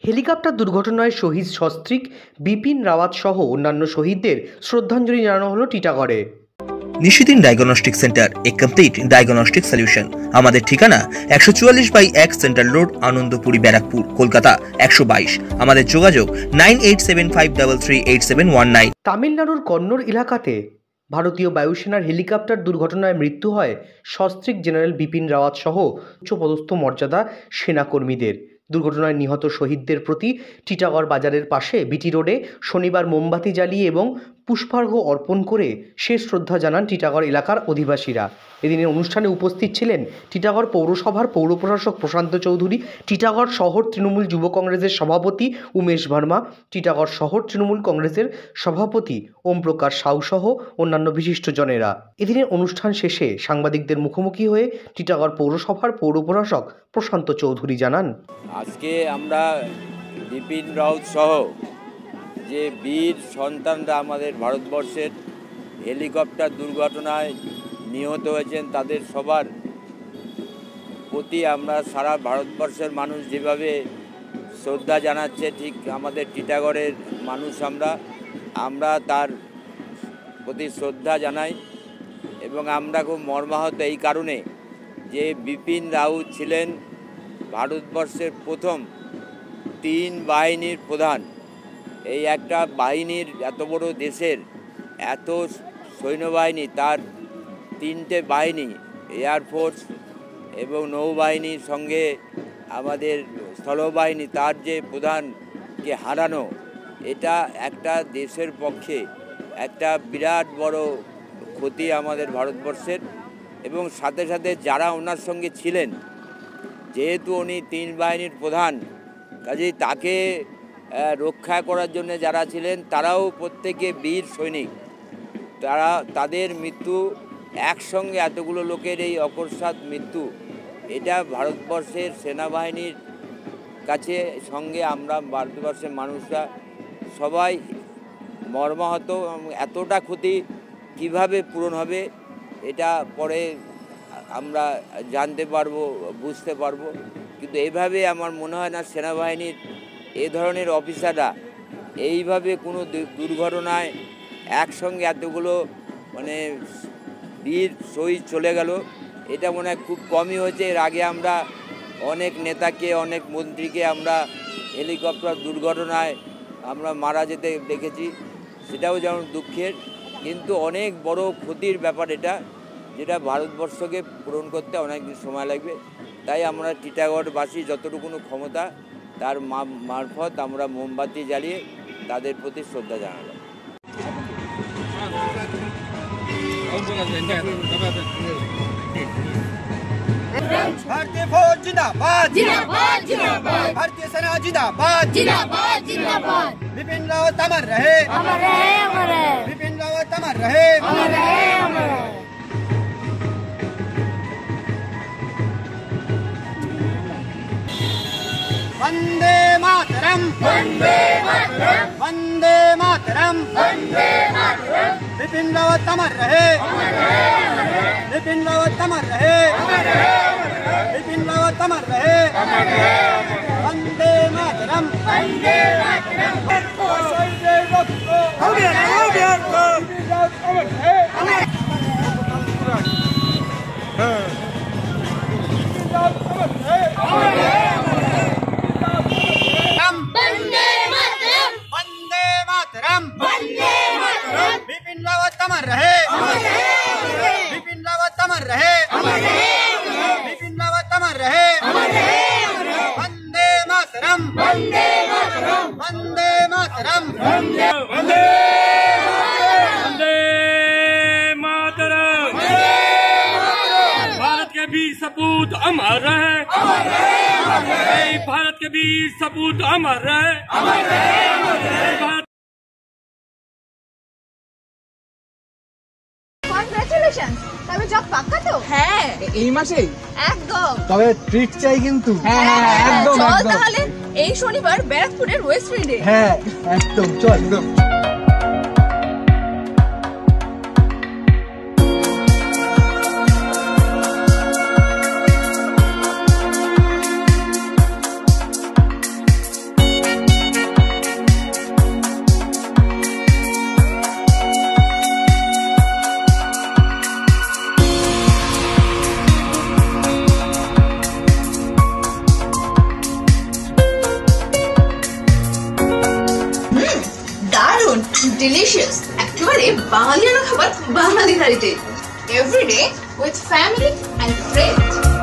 Helicopter দুর্ঘটনায় শহীদ সস্ত্রীক বিপিন রাওয়াত সহ অন্যান্য শহীদদের শ্রদ্ধাঞ্জলি জানানো হলো টিটাগড়ে। Nishidin diagnostic centre, a complete diagnostic solution. আমাদের ঠিকানা 144/1 সেন্ট্রাল রোড, আনন্দপুরি, ব্যারাকপুর, কলকাতা 122। আমাদের যোগাযোগ 9875338719। তামিলনাড়ুর কন্নড় এলাকাতে ভারতীয় বায়ুসেনার হেলিকপ্টার দুর্ঘটনায় মৃত্যু হয় সস্ত্রীক জেনারেল বিপিন রাওয়াত সহ উচ্চপদস্থ মর্যাদা সেনাকর্মীদের। দুর্ঘটনায় নিহত শহীদদের প্রতি টিটাগড় বাজারের পাশে বিটি রোডে শনিবার মোমবাতি জ্বালিয়ে এবং পুষ্পার্ঘ্য অর্পণ করে শেষ শ্রদ্ধা জানান টিটাগড় এলাকার অধিবাসীরা। এদিনের অনুষ্ঠানে উপস্থিত ছিলেন টিটাগড় পৌরসভার পৌর প্রশাসক প্রশান্ত চৌধুরী, টিটাগড় শহর তৃণমূল যুব কংগ্রেসের সভাপতি উমেশ ভার্মা, টিটাগড় শহর তৃণমূল কংগ্রেসের সভাপতি ওম প্রকাশ সাউ সহ অন্যান্য বিশিষ্টজনেরা। এদিনের অনুষ্ঠান শেষে সাংবাদিকদের মুখোমুখি হয়ে টিটাগড় পৌরসভার পৌর প্রশাসক প্রশান্ত চৌধুরী জানান, আজকে আমরা বিপিন রাওয়াত সহ যে বীর সন্তানরা আমাদের ভারতবর্ষের হেলিকপ্টার দুর্ঘটনায় নিহত হয়েছেন তাদের সবার প্রতি আমরা সারা ভারতবর্ষের মানুষ যেভাবে শ্রদ্ধা জানাচ্ছে, ঠিক আমাদের টিটাগড়ের মানুষ আমরা তার প্রতি শ্রদ্ধা জানাই। এবং আমরা খুব মর্মাহত এই কারণে যে বিপিন রাওয়াত ছিলেন ভারতবর্ষের প্রথম 3 বাহিনীর প্রধান। এই একটা বাহিনীর, এত বড় দেশের এত সৈন্যবাহিনী, তার 3টে বাহিনী, এয়ারফোর্স এবং নৌবাহিনীর সঙ্গে আমাদের স্থলবাহিনী, তার যে প্রধানকে হারানো, এটা একটা দেশের পক্ষে একটা বিরাট বড় ক্ষতি আমাদের ভারতবর্ষের। এবং সাথে সাথে যারা ওনার সঙ্গে ছিলেন, যেহেতু উনি 3 বাহিনীর প্রধান, কাজেই তাকে রক্ষা করার জন্য যারা ছিলেন তারাও প্রত্যেকে বীর সৈনিক। তাদের মৃত্যু একসঙ্গে, এতগুলো লোকের এই অকস্মাৎ মৃত্যু, এটা ভারতবর্ষের সেনাবাহিনীর কাছে সঙ্গে আমরা ভারতবর্ষের মানুষরা সবাই মর্মাহত। এতটা ক্ষতি কিভাবে পূরণ হবে এটা পরে আমরা জানতে পারবো, বুঝতে পারবো। কিন্তু এইভাবে আমার মনে হয় না সেনাবাহিনীর এ ধরনের অফিসাররা এইভাবে কোনো দুর্ঘটনায় একসঙ্গে এতগুলো বীর শহীদ চলে গেল, এটা মনে হয় খুব কমই হয়েছে। এর আগে আমরা অনেক নেতাকে, অনেক মন্ত্রীকে আমরা হেলিকপ্টার দুর্ঘটনায় আমরা মারা যেতে দেখেছি, সেটাও যেমন দুঃখের, কিন্তু অনেক বড় ক্ষতির ব্যাপার এটা, যেটা ভারতবর্ষকে পূরণ করতে অনেক সময় লাগবে। তাই আমরা টিটাগড়বাসী যতটুকু ক্ষমতা তার মারফত আমরা মোমবাতি জ্বালিয়ে তাদের প্রতি শ্রদ্ধা জানালাম। भारतीय फौज जिंदाबाद, जिंदाबाद, जिंदाबाद। भारतीय सेना जिंदाबाद, जिंदाबाद, जिंदाबाद। विपिन रावत अमर रहे, अमर रहे, अमर रहे। विपिन रावत अमर रहे, अमर रहे, अमर रहे। वंदे मातरम, वंदे मातरम, वंदे मातरम, वंदे मातरम। विपिन रावत अमर रहे, अमर रहे, अमर रहे। विपिन रावत अमर रहे, अमर रहे, अमर रहे। विपिन रावत अमर रहे, अमर रहे, अमर रहे। वंदे मातरम, वंदे मातरम। हो गया, हो गया। विपिन रावत अमर रहे, अमर। विपिन रावत अमर रहे, अमर रहे। विपिन रावत अमर रहे, अमर रहे, अमर रहे। विपिन रावत अमर रहे, अमर रहे, अमर रहे। विपिन रावत अमर रहे, अमर रहे, अमर रहे। वंदे मातरम, वंदे मातरम, वंदे मातरम, वंदे वंदे मातरम। भारत के वीर सपूत अमर रहे, अमर रहे, अमर रहे। भारत के वीर सपूत अमर रहे, अमर रहे, अमर रहे। কংগ্রাচুলেশনস, তবে জব পাক্কা তো? হ্যাঁ, এই মাসেই একদম। তবে ট্রিট চাই কিন্তু। হ্যাঁ, একদম চল একদম। তাহলে এই শনিবার ব্যারাকপুরের ওয়েস্ট এন্ডে। হ্যাঁ, একদম চল একদম। দারুণ ডিলিশিয়াস একেবারে বাঙালিয়ানা খাবার বাঙালি থালিতে everyday with family and friends